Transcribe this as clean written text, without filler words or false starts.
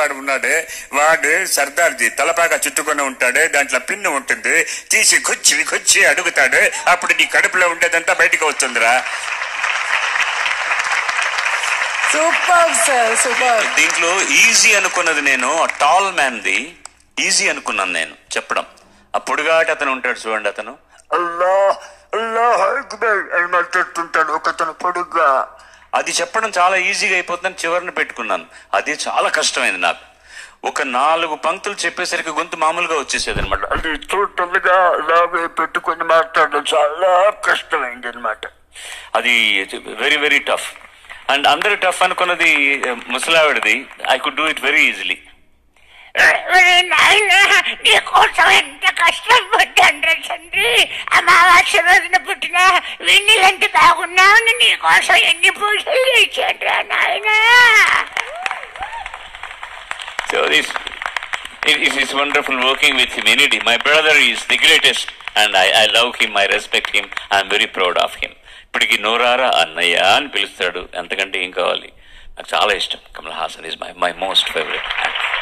వాడు ఉన్నాడే, వాడు సర్దార్జీ తలపాగా చుట్టుకొని ఉంటాడే, దాంట్లో పిన్ను ఉంటుంది, తీసి కొచ్చి అడుగుతాడు, అప్పుడు నీ కడుపులో ఉండేదంతా బయటకు వస్తుందిరా. Super sir, super. దీంట్లో ఈజీ అనుకున్నది నేను, టాల్ మ్యాన్ ది ఈజీ అనుకున్నాను నేను చెప్పడం. ఆ పొడుగాటి అతను ఉంటాడు చూడండి, అతను మాట్లాడుతుంటాడు ఒకతను పొడుగ్గా, అది చెప్పడం చాలా ఈజీగా అయిపోతుందని చివరిని పెట్టుకున్నాను. అది చాలా కష్టమైంది నాకు. ఒక 4 పంక్తులు చెప్పేసరికి గొంతు మామూలుగా వచ్చేసేది అనమాట. అది టోటల్గా ఇలాగే పెట్టుకొని మాట్లాడడం చాలా కష్టమైంది అనమాట. అది వెరీ వెరీ టఫ్. అండ్ అందరు టఫ్ అనుకున్నది ముసలావిడది. I could do it very easily. నీకోసం ఎంత కష్టం పడ్డాను తండ్రి. అమావాస్య రోజున పుట్టిన వెన్నెలంటే బాగున్నావు, నీకోసం ఎన్ని పూజలు చేశాను నాయన. So it is wonderful working with him. Indeed, my brother is the greatest and I love him, I respect him, I am very proud of him. ఇప్పటికి నోరారా అన్నయ్య అని పిలుస్తాడు. అంతకంటే ఏం కావాలి. నాకు చాలా ఇష్టం. Kamal Haasan is my most favourite actor.